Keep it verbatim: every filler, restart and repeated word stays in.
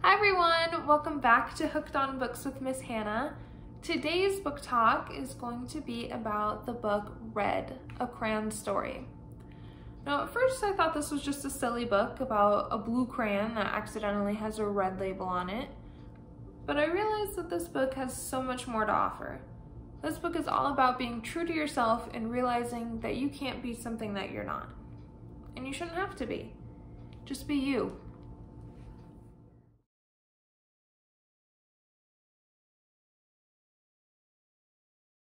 Hi everyone, welcome back to Hooked on Books with Miss Hannah. Today's book talk is going to be about the book Red, a Crayon story. Now at first I thought this was just a silly book about a blue crayon that accidentally has a red label on it, but I realized that this book has so much more to offer. This book is all about being true to yourself and realizing that you can't be something that you're not. And you shouldn't have to be. Just be you.